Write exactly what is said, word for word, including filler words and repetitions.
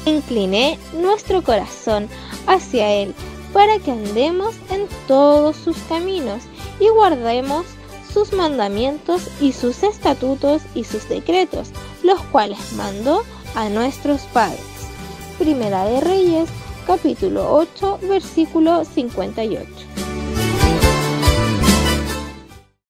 Incliné nuestro corazón hacia Él, para que andemos en todos sus caminos y guardemos sus mandamientos y sus estatutos y sus decretos, los cuales mandó a nuestros padres. Primera de Reyes, capítulo ocho, versículo cincuenta y ocho.